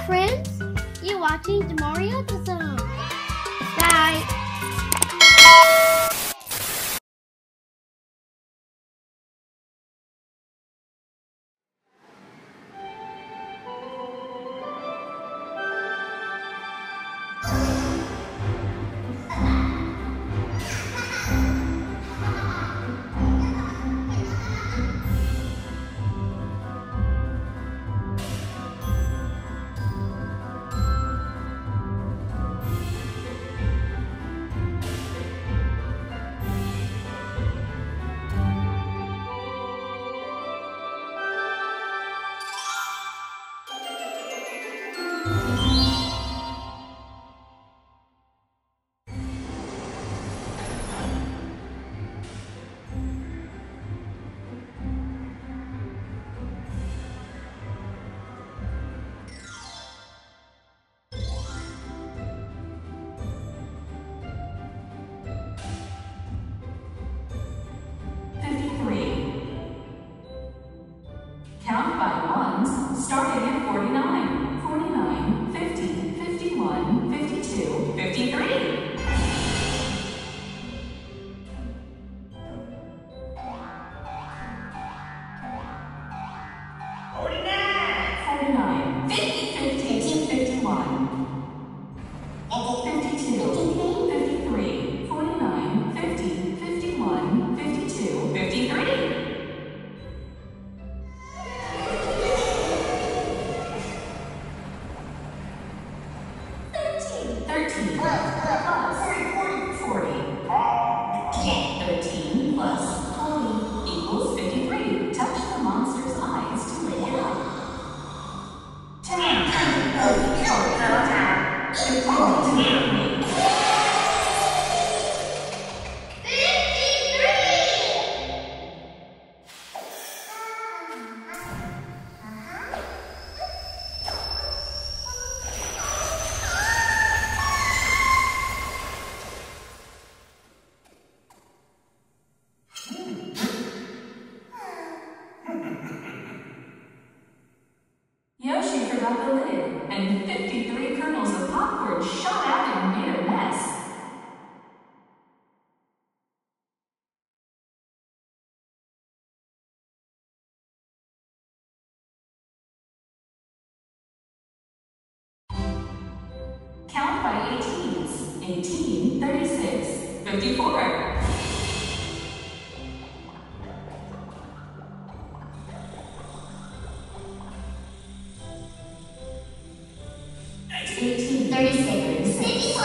friends. You're watching the Mario Zone. Bye. Count by ones, starting at 49, 49, 50, 51, 52, 53. 49, 50, 50, 51. 52, 53, 49, 50, 51, 52, 53. 13 plus 40. 13 plus 20 equals 53. Touch the monster's eyes to lay it out. 10, 15, 53. Yoshi forgot the lid, and 53 kernels of popcorn shot out and made a mess. Count by 18s. 18, 36, 54. 18, 36, 54,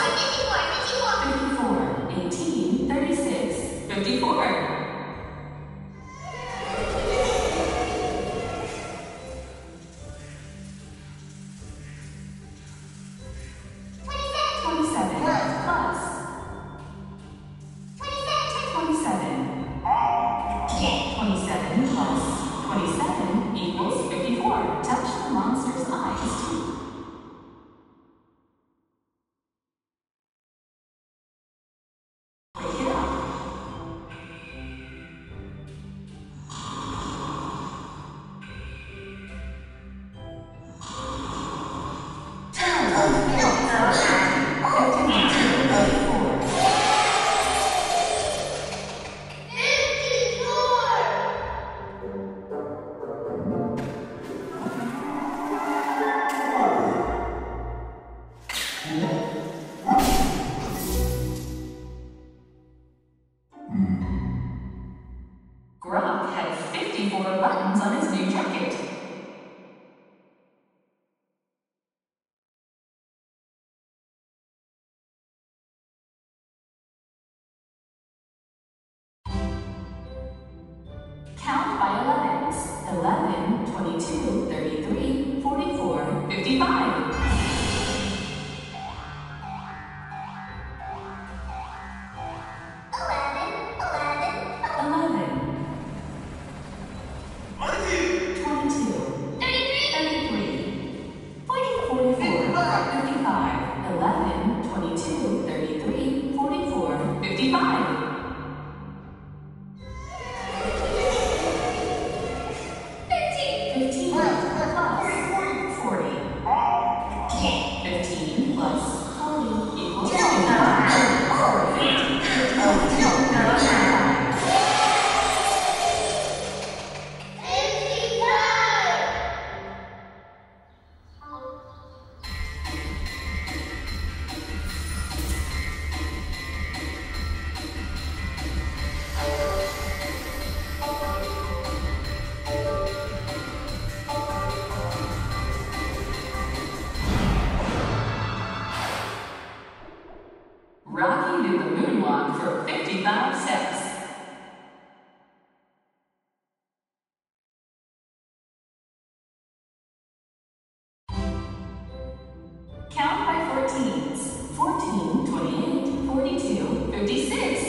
18, 36, 54. 27 plus 27. 27 plus 27 equals 54. Touch the monster's eyes too. Grok had 54 buttons on his new jacket. Count by 11s. 11, 22, 33, 44, 55. 15. for 55 steps. Count by 14s. 14, 28, 42, 56.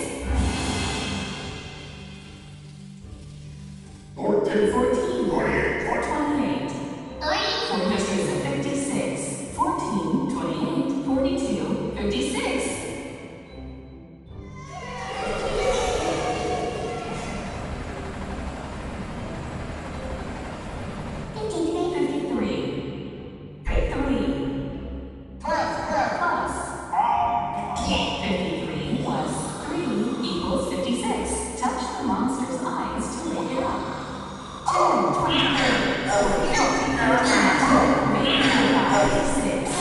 14, 28, 28. 4 mixtures of 56. 14, 28, 42, 56. 53 plus 3 equals 56. Touch the monster's eyes to wake it up. 10, 20, 30, 56.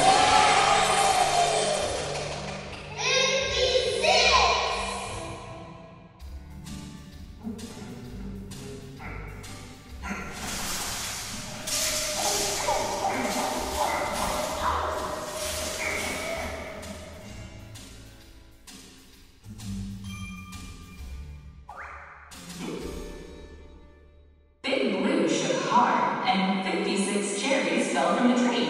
Big Blue shook hard, and 56 cherries fell from the tree.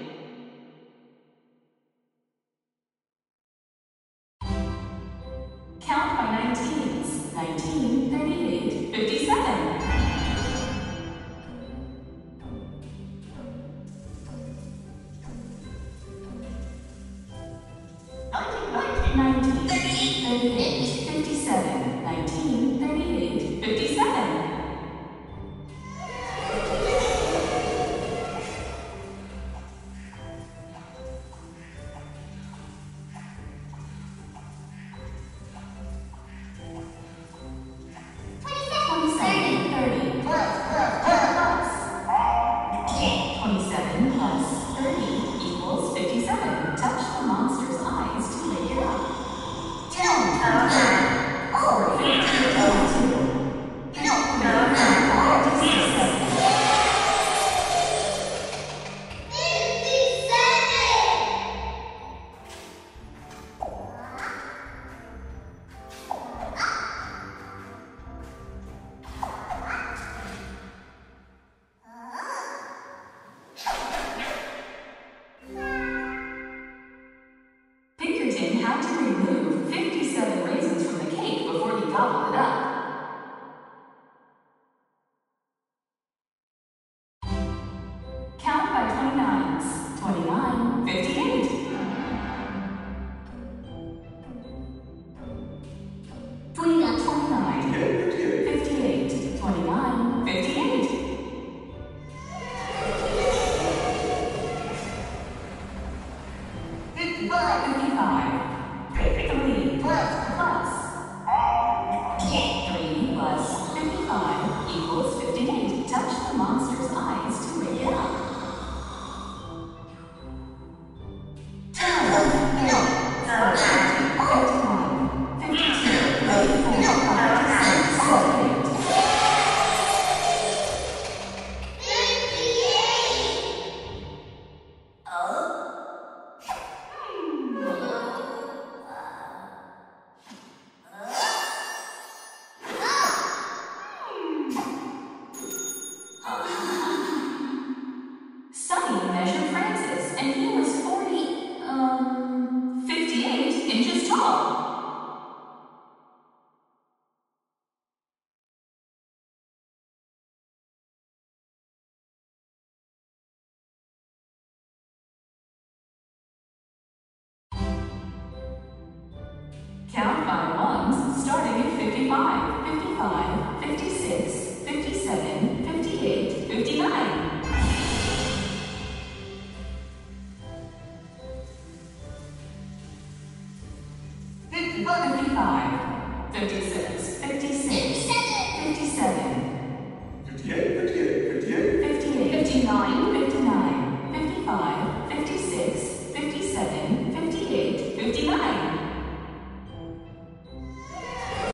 Count by 19s. 19, 38, 57. 19, 38, 57. 19, 38, 57. 30 plus 27 plus 30 equals 57. Touch the monster's eyes to wake it up. 10, 4, 52, Pinkerton had to remove 57 raisins from the cake before he gobbled it up. Count by 29s. 29, 58. 29, 58. 29, 58. 55. 3 plus 3 plus 55 equals 58. Touch the monster's eyes to wake it up. 10, 51, 52, 54, 56, 58. 58 inches tall. Count by ones, starting at 55, 55, 56, 57, 58, 59. 55, 56.